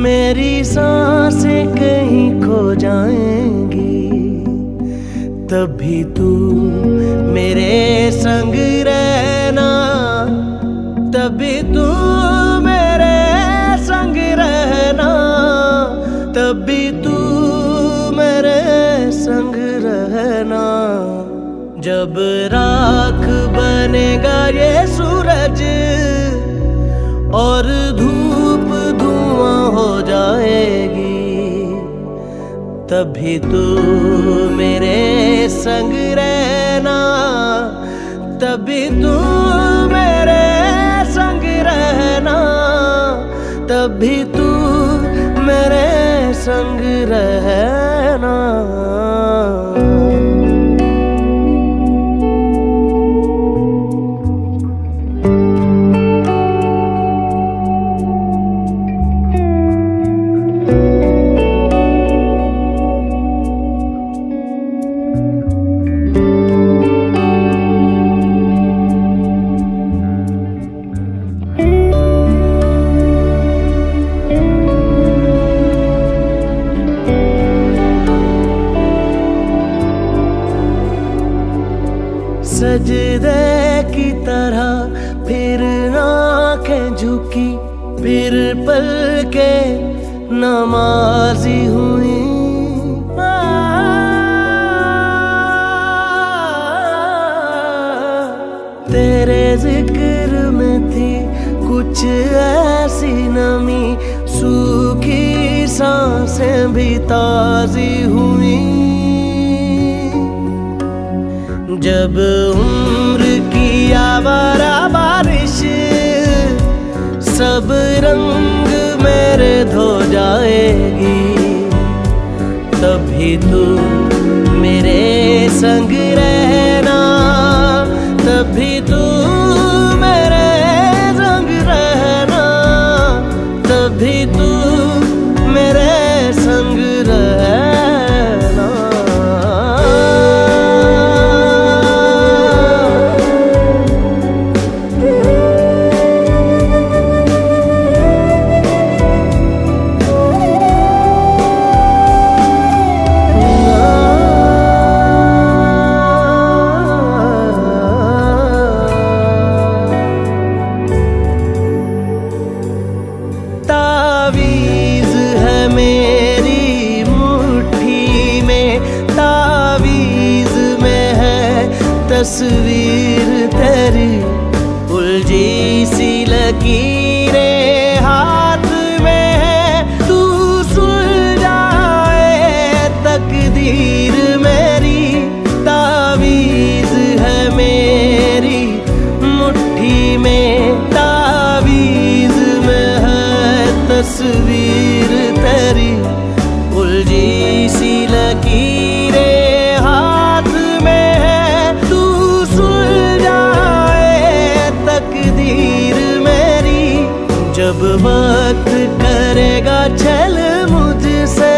मेरी सांसें कहीं खो जाएंगी, तभी तू मेरे संग रहना, तभी तू मेरे संग रहना, तभी तू मेरे संग रहना। जब राख बनेगा ये सूरज और धूप धुआं हो जाएगी, तभी तू मेरे संग रहना, तभी तू मेरे संग रहना, तभी तू मेरे संग रहना। सजदे की तरह फिर आंखें झुकी, फिर पल के नमाजी हुई। तेरे जिक्र में थी कुछ ऐसी नमी, सूखी सांसें भी ताजी हुई। जब उम्र की आवारा बारिश सब रंग मेरे धो जाएगी, तभी तू मेरे संग रहना, तभी तू मेरे संग रहना, तभी तू मेरे संग रहना। तावीज़ है मेरी मुट्ठी में, तावीज़ में है तस्वीर तेरी, उलझी सी लकीरें हाथ में है, तू सुलझाए तकदीर मेरी। तावीज़ है मेरी मुट्ठी में, तावीज़ में है तस्वीर तेरी, उलझी सी लकीरें हाथ में है, तू सुलझाए तकदीर मेरी। जब वक्त करेगा छल मुझसे,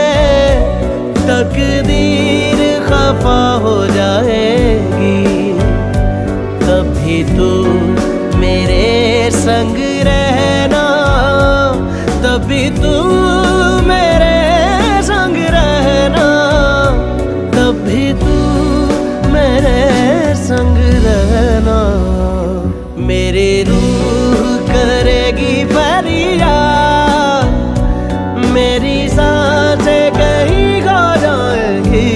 तकदीर खफा हो जाएगी, तभी तू मेरे संग रहना, तभी तू मेरे संग रहना, तभी तू मेरे संग रहना। मेरी रूह करेगी फरियाद, मेरी सांसें कहीं खो जाएंगी,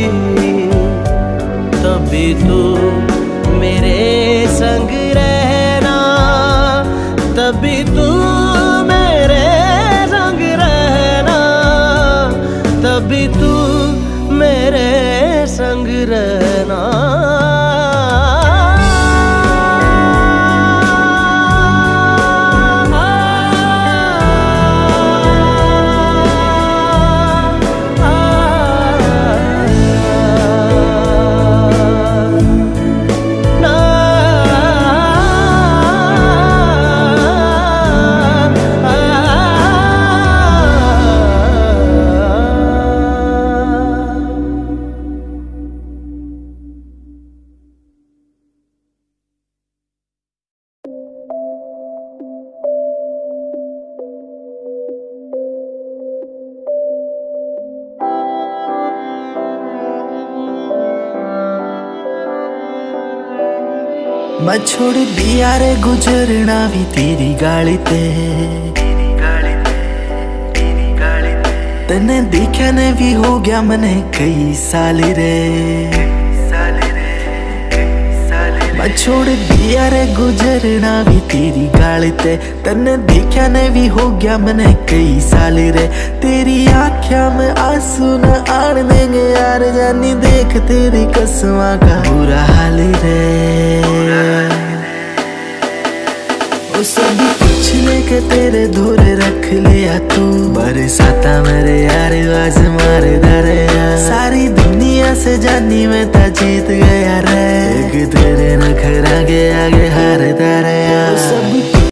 तभी तू मेरे संग रहना, तभी तू मेरे संग रहना, तभी तू मेरे संग रहना। मैं छोड़ दिया रे गुजरना भी तेरी गाली ते। तने देखा ने भी हो गया मने कई साल रे। मैं छोड़ दिया रे गुजरना भी तेरी गाली ते। तने देखा ने भी हो गया मने कई साल रे। तेरी आँखों में आंसू न आने देंगे यार जानी, देख तेरी कसमां का बुरा हाल रे। वो सभी कुछ लेके तेरे धोरे रख लिया तू, बरसाता मेरे यार आवाज मार दरिया। सारी दुनिया से जानी मैं ता जीत गया रे, एक तेरे नखरा के आगे हार दरिया।